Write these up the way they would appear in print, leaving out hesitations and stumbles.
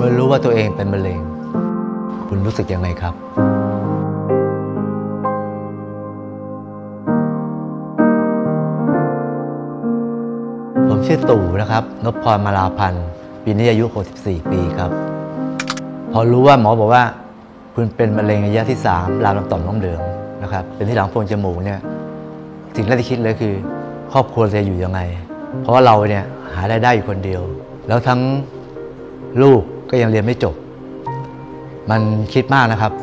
มื่อรู้ว่าตัวเองเป็นมะเร็งคุณรู้สึกยังไงครับผมชื่อตู่นะครับนพพร มาลาพันธ์ปีนี้อายุ64 ปีครับพอรู้ว่าหมอบอกว่าคุณเป็นมะเร็งระยะที่3 ลามลำต่อมน้ำเหลืองนะครับเป็นที่หลังโพรงจมูกเนี่ยสิ่งแรกที่คิดเลยคือครอบครัวจะอยู่ยังไงเพราะว่าเราเนี่ยหารายได้อยู่คนเดียวแล้วทั้งลูกก็ยังเรียนไม่จบมันคิดมากนะครับ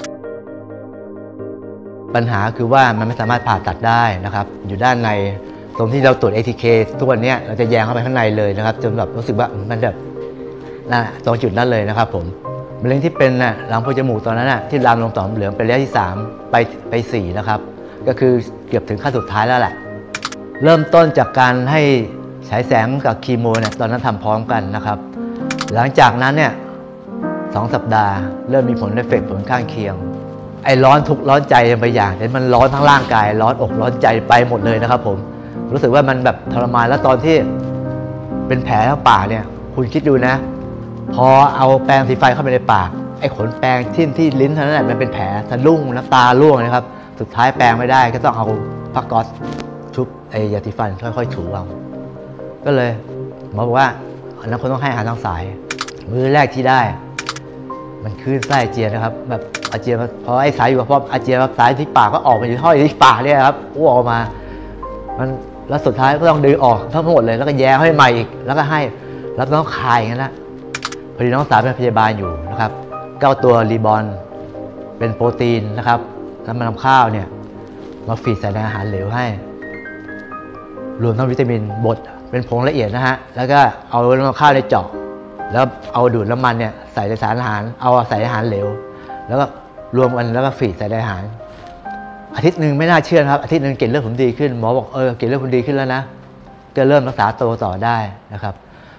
ปัญหาคือว่ามันไม่สามารถผ่าตัดได้นะครับอยู่ด้านในตรงที่เราตรวจ ATK ทุกวันนี้เราจะแยงเข้าไปข้างในเลยนะครับจนแบบรู้สึกว่ามันแบบตรงจุดนั้นเลยนะครับผมมะเร็งที่เป็นหลังโพรงจมูกตอนนั้นที่ลามลงต่อมเหลืองเป็นระยะที่3ไป4นะครับก็คือเกือบถึงขั้นสุดท้ายแล้วแหละเริ่มต้นจากการให้ฉายแสงกับคีโมเนี่ยตอนนั้นทำพร้อมกันนะครับหลังจากนั้นเนี่ย2 สัปดาห์เริ่มมีผลเอฟเฟกต์ผลข้างเคียงไอ้ร้อนทุกข์ร้อนใจไปอย่างแต่มันร้อนทั้งร่างกายร้อนอกร้อนใจไปหมดเลยนะครับผมรู้สึกว่ามันแบบทรมานแล้วตอนที่เป็นแผลทั้งปากเนี่ยคุณคิดดูนะพอเอาแปรงสีฟันเข้าไปในปากไอ้ขนแปรงที่ลิ้นเท่านั้นแหละมันเป็นแผลทะลุ่งน้ำตาร่วงนะครับสุดท้ายแปรงไม่ได้ก็ต้องเอาผ้าก๊อซชุบไอ้ยาสีฟันค่อยๆถูเอาก็เลยหมอบอกว่าอันนั้นคุณต้องให้อาหารทางสายมื้อแรกที่ได้มันคลื่นไส้อาเจียนนะครับแบบอาเจียนพอไอ้สายอยู่กับพ่ออาเจียนสายที่ปากก็ออกมาอยู่ท่อที่ปากเนี่ยครับอ้วกออกมามันแล้วสุดท้ายก็ต้องดึงออกทั้งหมดเลยแล้วก็แย้ให้ใหม่อีกแล้วก็ให้แล้วต้องคายอย่างนั้นนะพอดีน้องสาวเป็นพยาบาลอยู่นะครับก็เอาตัวรีบอนเป็นโปรตีนนะครับแล้วมันนำข้าวเนี่ยมาฟีดใส่ในอาหารเหลวให้รวมทั้งวิตามินบดเป็นผงละเอียดนะฮะแล้วก็เอาน้ำข้าวในเจาะแล้วเอาดูดน้ำมันเนี่ยใส่ในสารอาหารเอาใส่อาหารเหลวแล้วก็รวมกันแล้วก็ฟีดใส่ในอาหารอาทิตย์หนึ่งไม่น่าเชื่อครับอาทิตย์หนึ่งเกล็ดเลือดผมดีขึ้นหมอบอกเกล็ดเลือดคุณดีขึ้นแล้วนะก็เริ่มรักษาตัวต่อได้นะครับ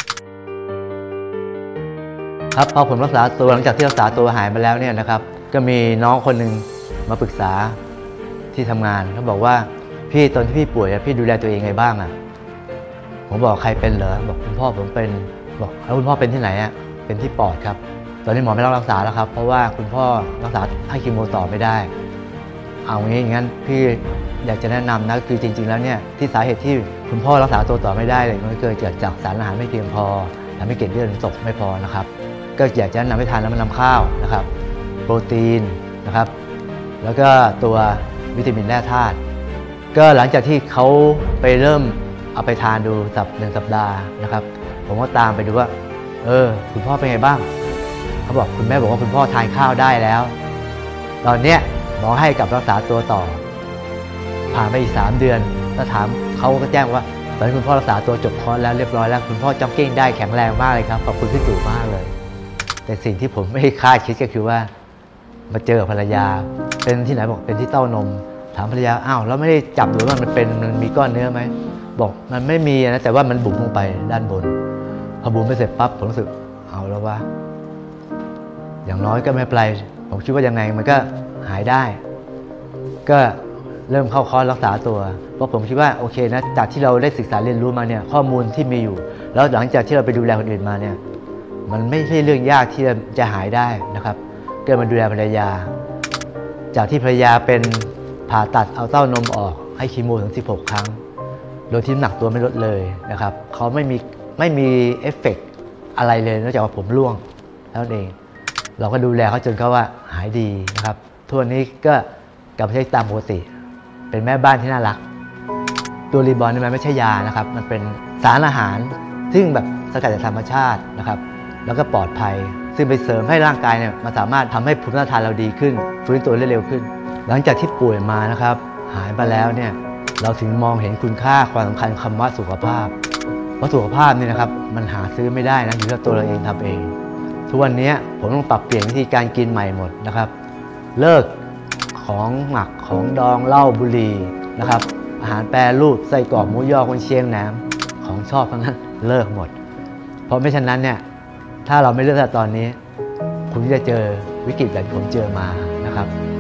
ครับพอผมรักษาตัวหลังจากที่รักษาตัวหายมาแล้วเนี่ยนะครับก็มีน้องคนหนึ่งมาปรึกษาที่ทำงานเขาบอกว่าพี่ตอนที่พี่ป่วยพี่ดูแลตัวเองไงบ้างผมบอกใครเป็นเหรอบอกคุณพ่อผมเป็นบอกแล้วคุณพ่อเป็นที่ไหนเป็นที่ปอดครับตอนนี้หมอไม่รับรักษาแล้วครับเพราะว่าคุณพ่อรักษาให้คีโมต่อไม่ได้เอางี้งั้นพี่อยากจะแนะนำนะคือจริงๆแล้วเนี่ยที่สาเหตุที่คุณพ่อรักษาตัวต่อไม่ได้เลยมันเกิดจากสารอาหารไม่เพียงพอทำให้เกล็ดเลือดตกไม่พอนะครับก็อยากจะแนะนำให้ทานน้ำมันลำข้าวนะครับโปรตีนนะครับแล้วก็ตัววิตามินแร่ธาตุก็หลังจากที่เขาไปเริ่มเอาไปทานดู1 สัปดาห์นะครับผมก็ตามไปดูว่าคุณพ่อเป็นไงบ้างเขาบอกคุณแม่บอกว่าคุณพ่อทานข้าวได้แล้วตอนเนี้ยหมอให้กลับรักษาตัวต่อผ่านไปอีก3 เดือนแล้วถามเขาก็แจ้งว่าตอนนี้คุณพ่อรักษาตัวจบคอร์สแล้วเรียบร้อยแล้วคุณพ่อจ็อกกิ้งได้แข็งแรงมากเลยครับขอบคุณพี่ตู่มากเลยแต่สิ่งที่ผมไม่คาดคิดก็คือว่ามาเจอภรรยาเป็นที่ไหนบอกเป็นที่เต้านมถามภรรยาอ้าวแล้วไม่ได้จับดูว่ามันมีก้อนเนื้อไหมบอกมันไม่มีนะแต่ว่ามันบุ๋มลงไปด้านบนพอบุ๋มไปเสร็จปั๊บผมรู้สึกเอาแล้วว่าอย่างน้อยก็ไม่เป็นไรผมคิดว่ายังไงมันก็หายได้ก็เริ่มเข้าคอร์สรักษาตัวเพราะผมคิดว่าโอเคนะจากที่เราได้ศึกษาเรียนรู้มาเนี่ยข้อมูลที่มีอยู่แล้วหลังจากที่เราไปดูแลคนอื่นมาเนี่ยมันไม่ใช่เรื่องยากที่จะหายได้นะครับก็มาดูแลภรรยาจากที่ภรรยาเป็นผ่าตัดเอาเต้านมออกให้คีโมถึง16 ครั้งโดยที่น้ำหนักตัวไม่ลดเลยนะครับเขาไม่มีเอฟเฟกต์อะไรเลยนอกจากว่าผมร่วงเท่านั้นเองเราก็ดูแลเขาจนเขาว่าหายดีนะครับทุกวันนี้ก็กลับมาใช้ตามปกติเป็นแม่บ้านที่น่ารักตัวรีบอนนี่มันไม่ใช่ยานะครับมันเป็นสารอาหารซึ่งแบบสกัดจากธรรมชาตินะครับแล้วก็ปลอดภัยซึ่งไปเสริมให้ร่างกายเนี่ยมันสามารถทำให้ภูมิต้านทานเราดีขึ้นฟื้นตัวได้เร็วขึ้นหลังจากที่ป่วยมานะครับหายมาแล้วเนี่ยเราถึงมองเห็นคุณค่าความสำคัญคำว่าสุขภาพเพราะสุขภาพนี่นะครับมันหาซื้อไม่ได้นะอยู่ที่ตัวเราเองทำเองทุกวันนี้ผมต้องปรับเปลี่ยนวิธีการกินใหม่หมดนะครับเลิกของหมักของดองเหล้าบุหรี่นะครับอาหารแปรรูปไส้กรอกหมูยอกุนเชียงแหนมของชอบทั้งนั้นเลิกหมดเพราะไม่ฉะนั้นเนี่ยถ้าเราไม่เลิกตอนนี้คุณจะเจอวิกฤตแบบที่ผมเจอมานะครับ